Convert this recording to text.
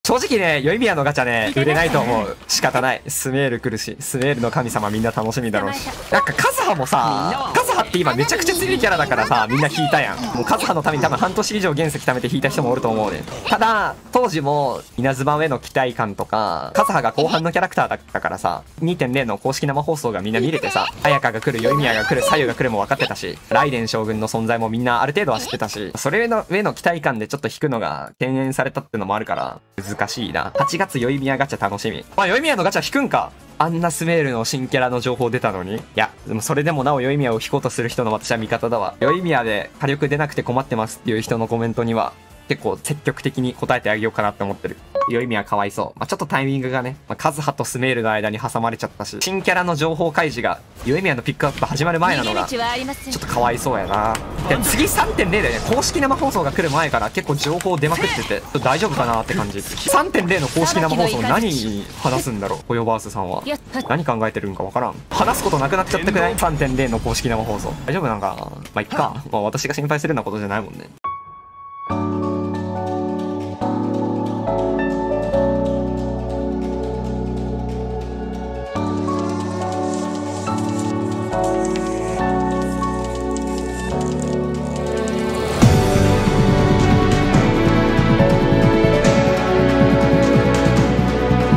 正直ね、ヨイミヤのガチャね、売れないと思う。仕方ない。スメール来るし、スメールの神様みんな楽しみだろうし。なんかカズハもさ、カズハって今めちゃくちゃ強いキャラだからさ、みんな引いたやん。もうカズハのために多分半年以上原石貯めて引いた人もおると思うね。ただ、当時も稲妻への期待感とか、カズハが後半のキャラクターだったからさ、2.0 の公式生放送がみんな見れてさ、綾香が来る、ヨイミヤが来る、左右が来るも分かってたし、ライデン将軍の存在もみんなある程度は知ってたし、それの上の期待感でちょっと引くのが敬遠されたってのもあるから、難しいな。8月ヨイミヤガチャ楽しみ。あ、ヨイミヤのガチャ引くんか。あんなスメールの新キャラの情報出たのに。いや、でもそれでもなおヨイミヤを引こうとする人の私は味方だわ。ヨイミヤで火力出なくて困ってますっていう人のコメントには、結構積極的に答えてあげようかなって思ってる。ヨイミヤかわいそう。まあ、ちょっとタイミングがね、カズハとスメールの間に挟まれちゃったし、新キャラの情報開示が、ヨイミヤのピックアップ始まる前なのが、ちょっとかわいそうやな。で、次 3.0 でね、公式生放送が来る前から結構情報出まくってて、大丈夫かなって感じ。3.0 の公式生放送何話すんだろう、ホヨバースさんは。何考えてるんかわからん。話すことなくなっちゃってくない？ 3.0 の公式生放送。大丈夫なんかな。まあ、いっか。まあ、私が心配するようなことじゃないもんね。